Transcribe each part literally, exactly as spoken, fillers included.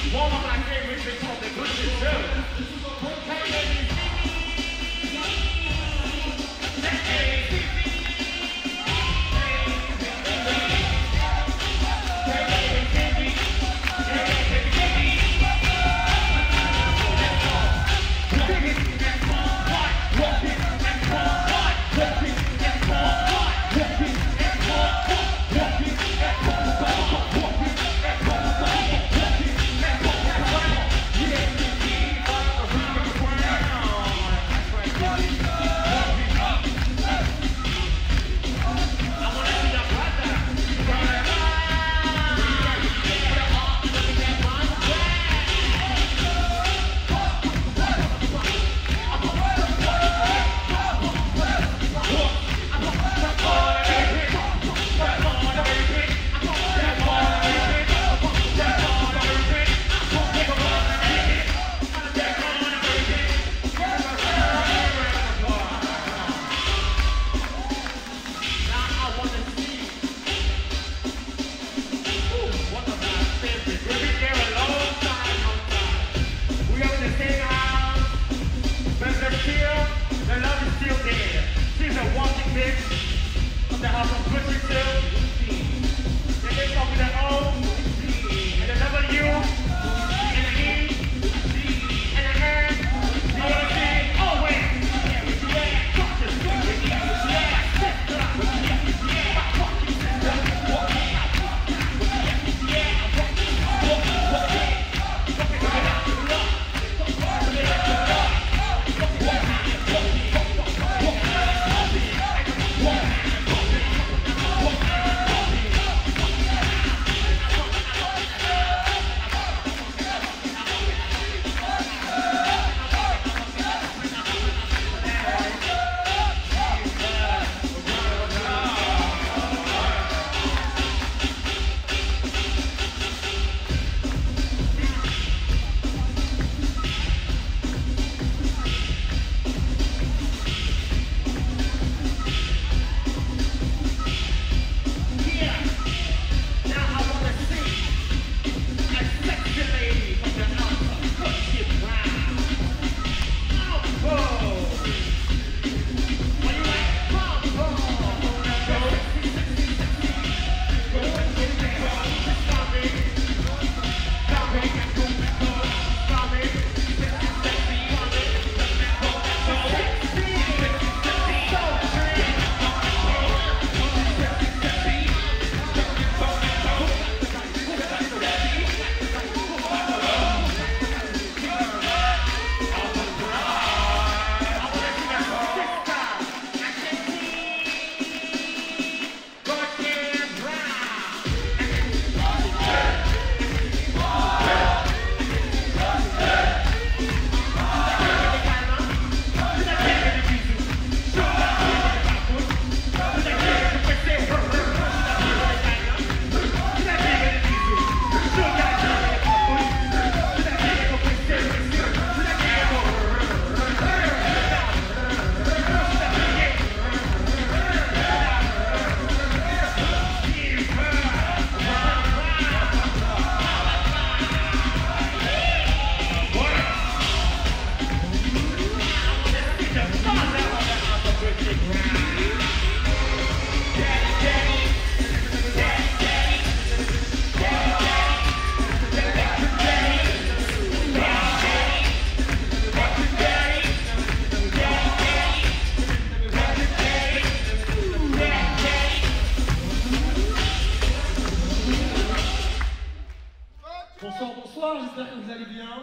j'espère que vous allez bien.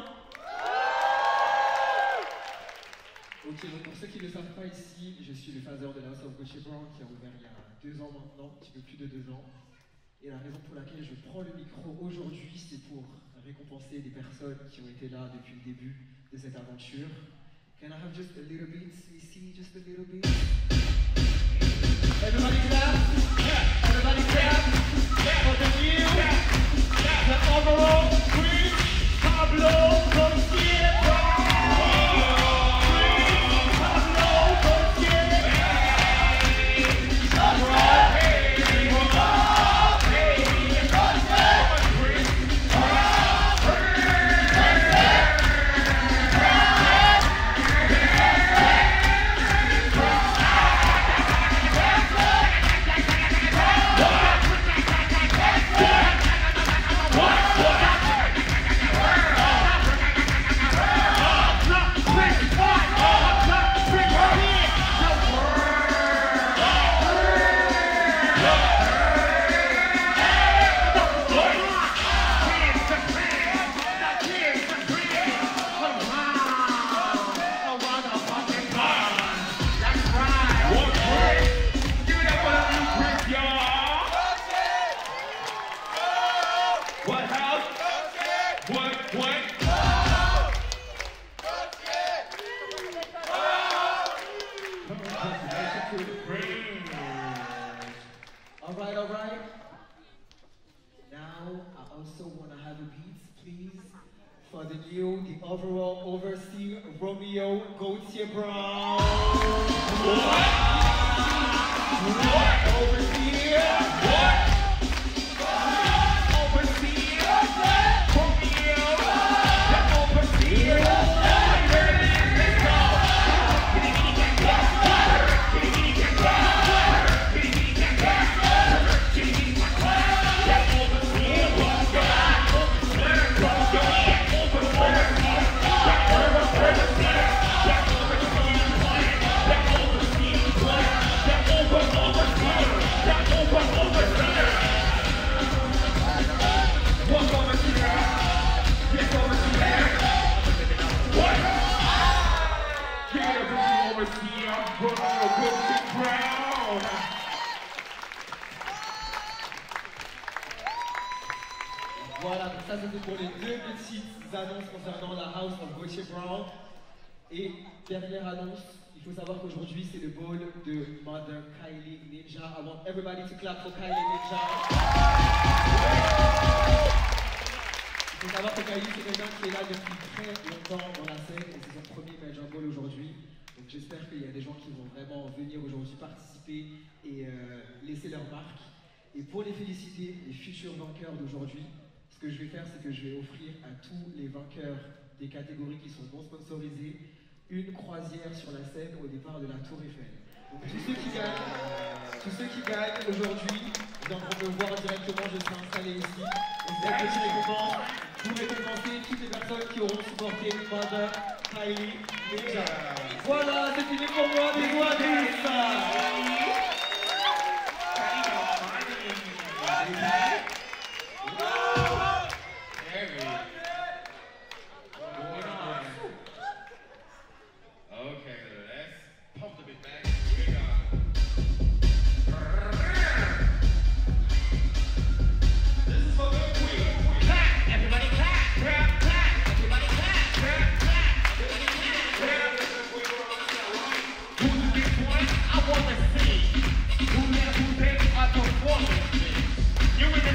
Ok, donc pour ceux qui ne le savent pas ici, je suis le founder de la House of Gauthier Brown qui a ouvert il y a deux ans maintenant, un petit peu plus de deux ans. Et la raison pour laquelle je prends le micro aujourd'hui, c'est pour récompenser des personnes qui ont été là depuis le début de cette aventure. Can I have just a little bit? We see just a little bit. Everybody clap. Everybody clap. For the new, the overall queen, Pablo Gauthier Brown. Pablo Gauthier. what, what? All right, all right. Now, I also want to have a beat, please, for the new, the overall overseer, Romeo Gauthier Brown. What? What? Overseer. What? Overseer. Romeo. The overseer. Here it is. Let's go. Voilà, donc ça c'était pour les deux petites annonces concernant la House of Gauthier Brown. Et dernière annonce, il faut savoir qu'aujourd'hui c'est le ball de Mother Kylie Ninja. I want everybody to clap for Kylie Ninja. Il faut savoir que Kylie c'est quelqu'un qui est là depuis très longtemps dans la scène et c'est son premier Major Ball aujourd'hui. Donc j'espère qu'il y a des gens qui vont vraiment venir aujourd'hui participer et euh, laisser leur marque. Et pour les féliciter, les futurs vainqueurs d'aujourd'hui, ce que je vais faire, c'est que je vais offrir à tous les vainqueurs des catégories qui sont non sponsorisées une croisière sur la scène au départ de la Tour Eiffel. Donc tous ceux qui gagnent, tous ceux qui gagnent aujourd'hui viendront me voir directement, je serai installé ici. Et cette petite récompense pour récompenser toutes les personnes qui auront supporté Mother Kylie Ninja. Voilà, c'est fini pour moi, des doigts tous. You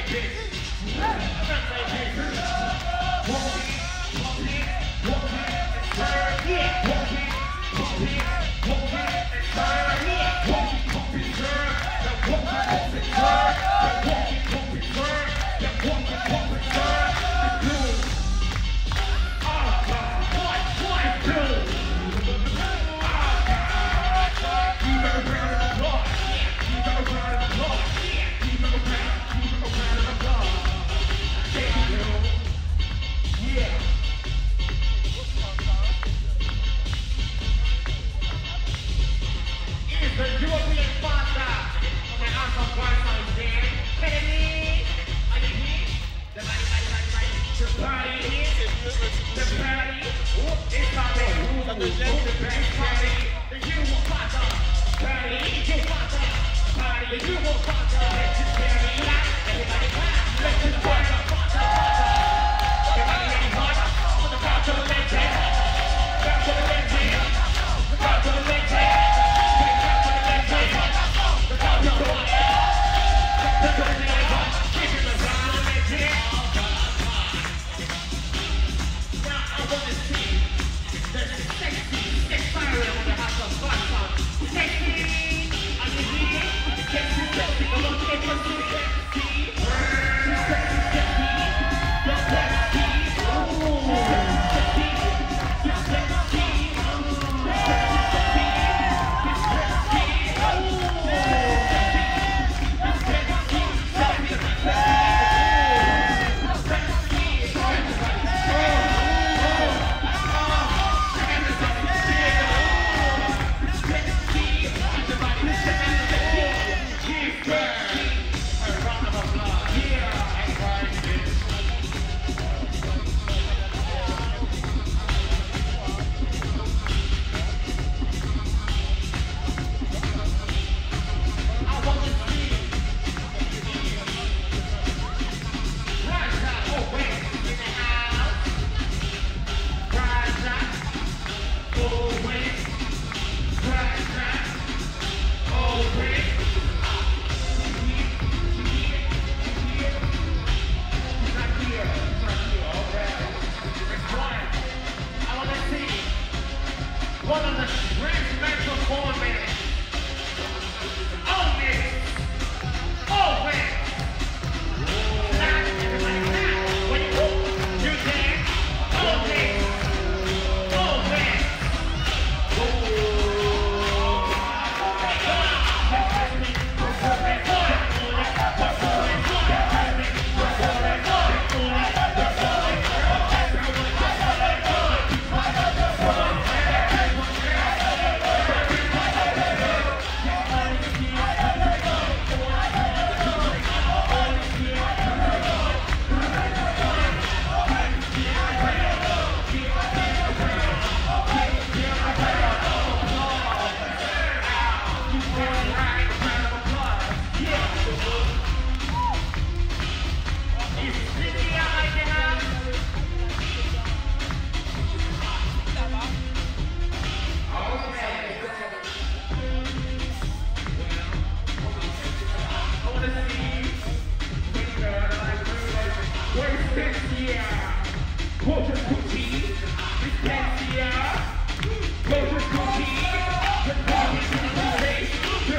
Close your cookie.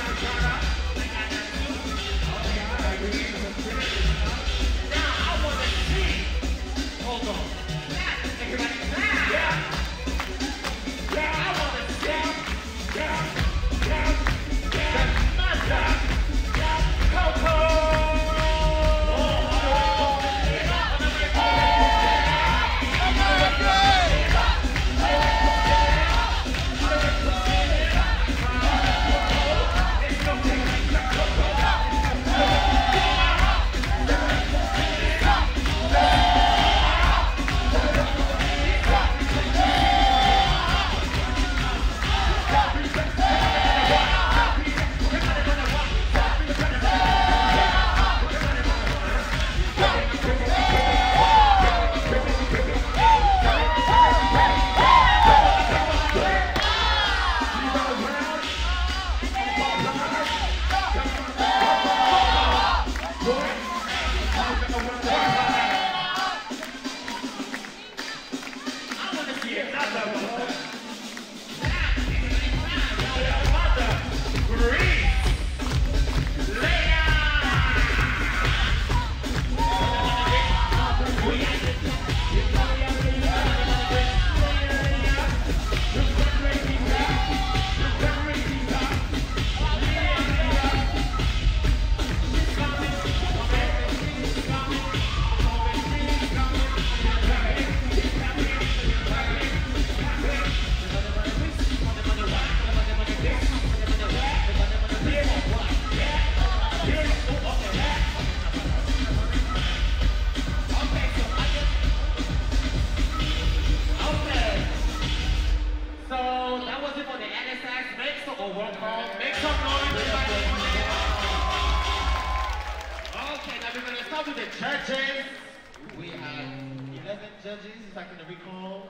Judges. We have eleven judges, if I can recall.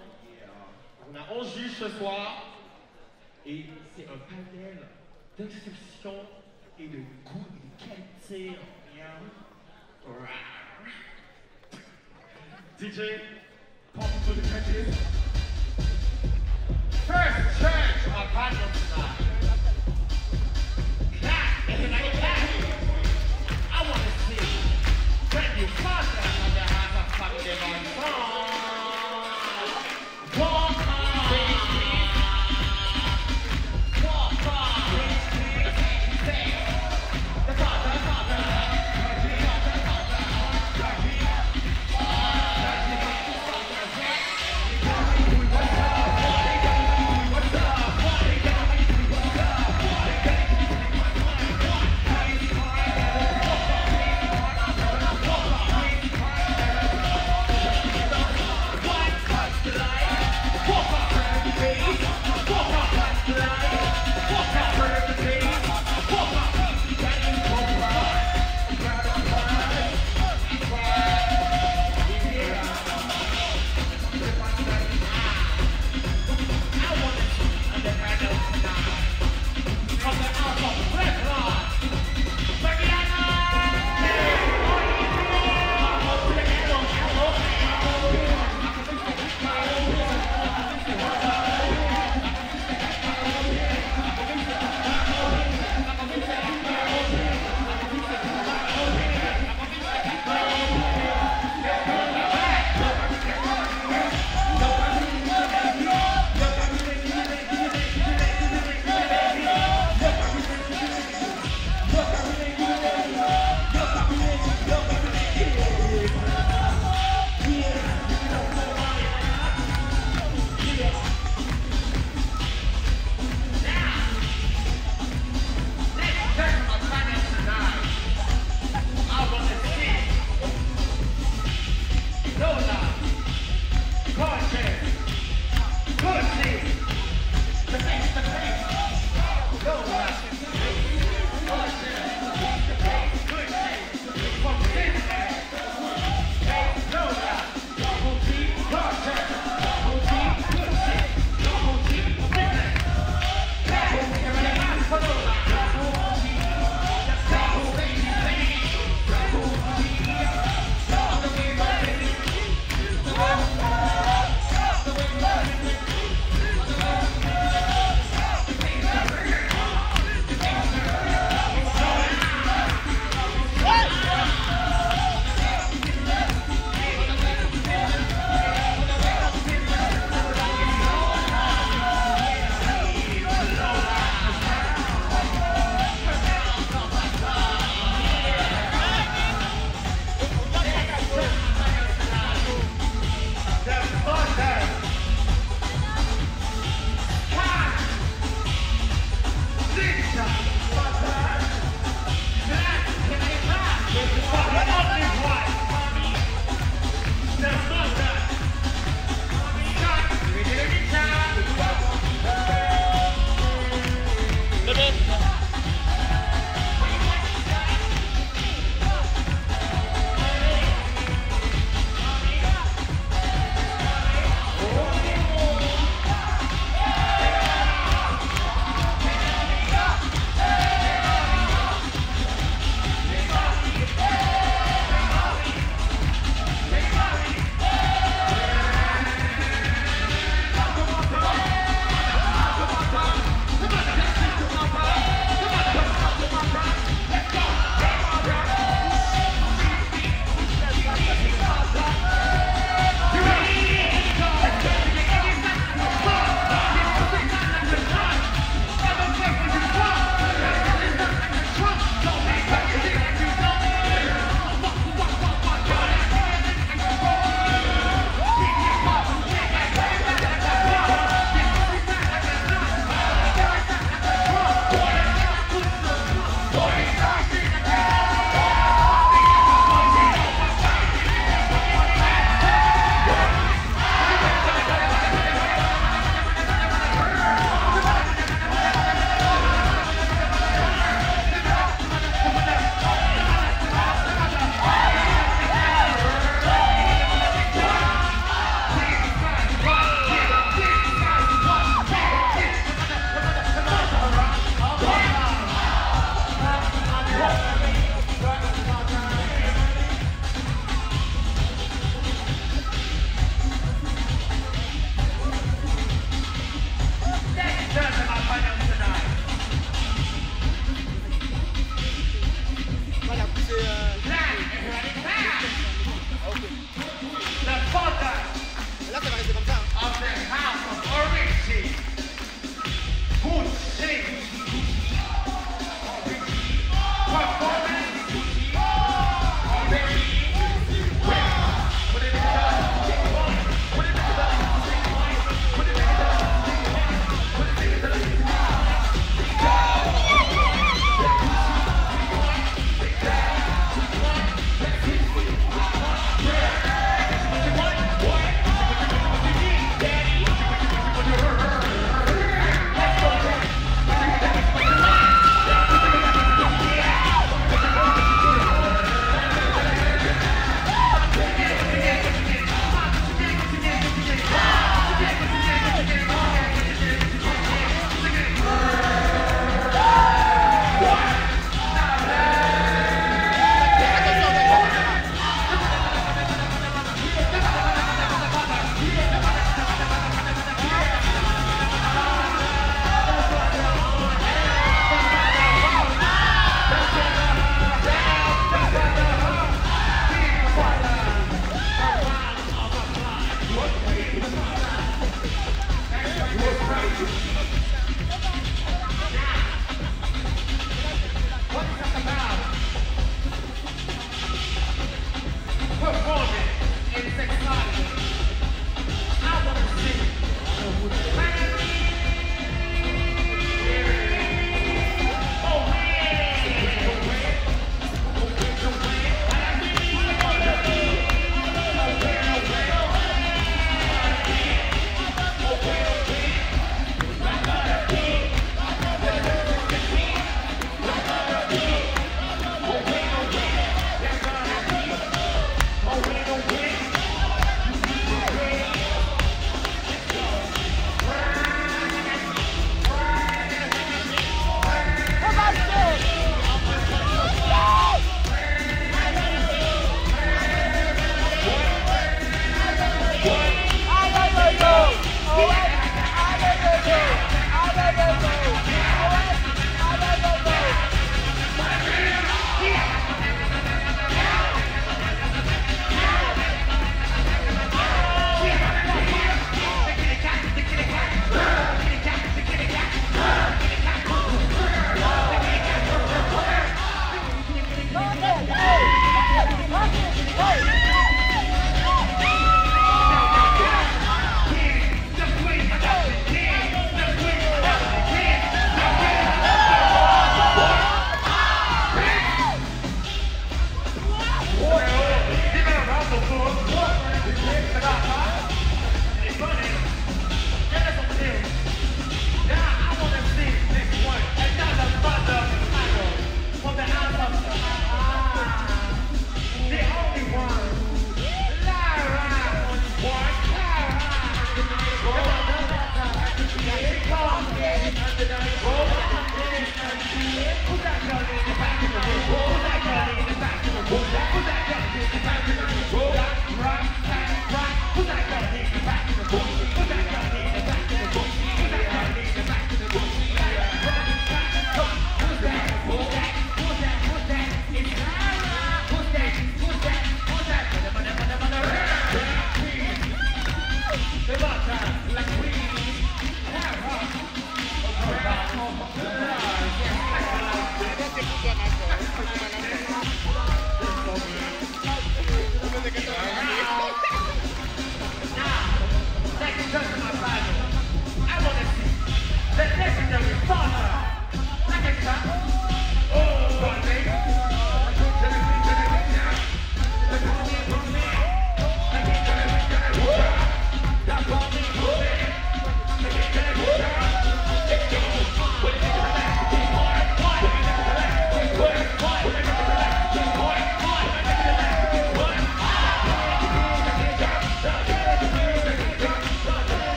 On a onze juges ce soir. Et c'est un panel d'exception et de goût et de qualité. D J, pop to the judges. First judge of panel tonight. Clap, everybody clap. I want to see. When you pass that on the hands of fucking on song. Walk on, baby. Walk on, baby. The father, the father. What's up?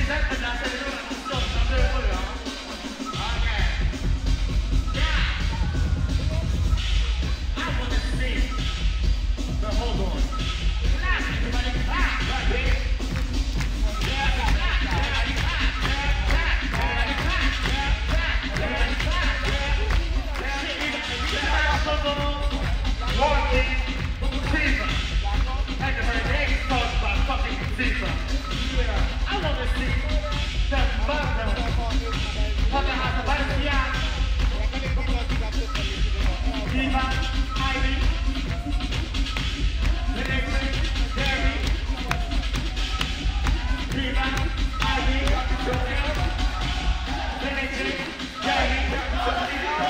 gentlemen, I said, you know, that's the stuff I'm doing for you, huh? Okay. Yeah. I want to see. But hold on. Clap, everybody clap, right here. Yeah, clap, clap, everybody clap, clap, clap, everybody clap, clap, clap, everybody clap, yeah. Shit, we got to get out of the warning, fever. And the name caused by fucking fever. Yeah, I want to see the mother of the house of Bastian. Diva, Ivy, Electric, Derry. Diva, Ivy, Electric, Derry.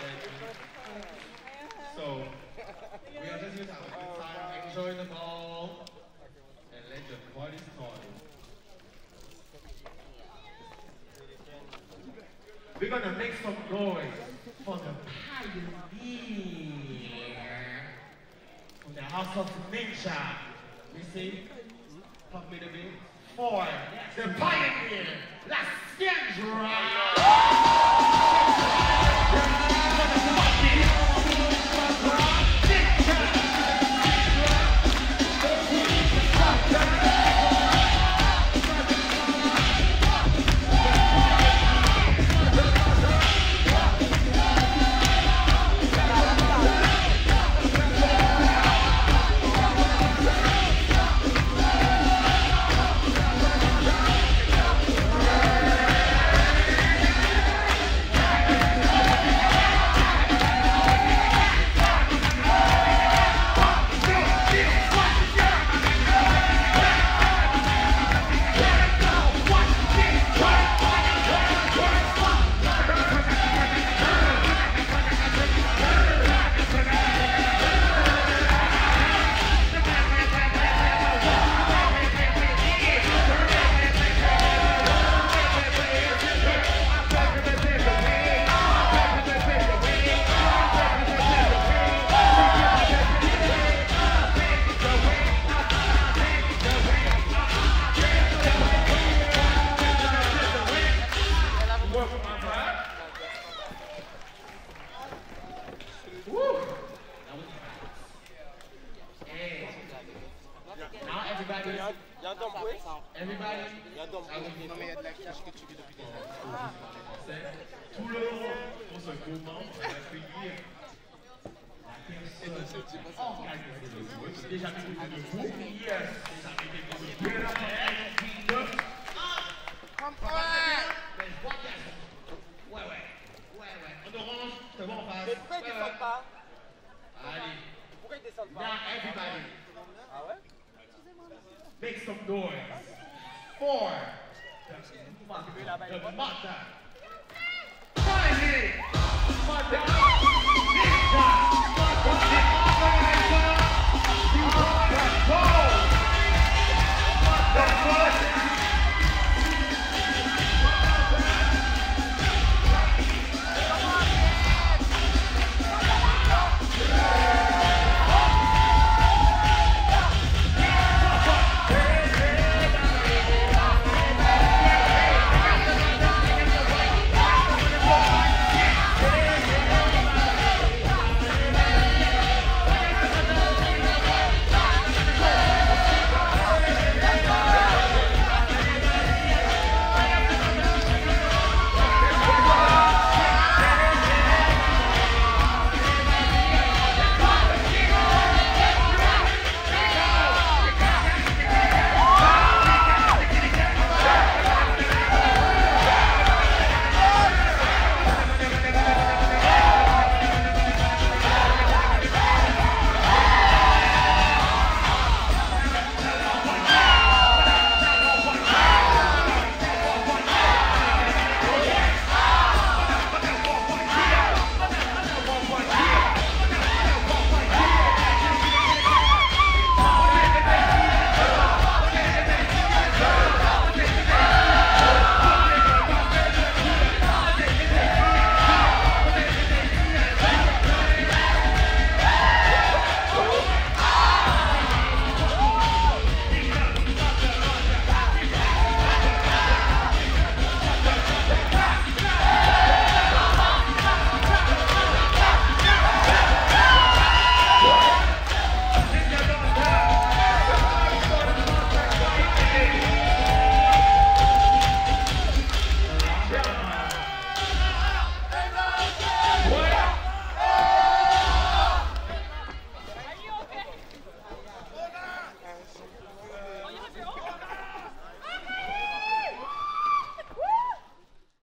So, we are just here to have a good time, enjoy the ball. gonna make some noise for the pioneer from the House of Ninja. You see? Pump me the beat. For the pioneer, La Skendra. Everybody, Non mais il y a de la cache que tu vis depuis des années. tout le monde, pour ce moment, va accueillir la personne organisée. Déjà mis debout. Yes. Déjà mis debout. Ouais, ouais. Ouais, ouais. En orange, je te vois en face. Mais pourquoi ils descendent pas? Allez. Pourquoi ils descendent pas? Now everybody. Ah ouais? Make some noise for the, the mother. Finally, mother.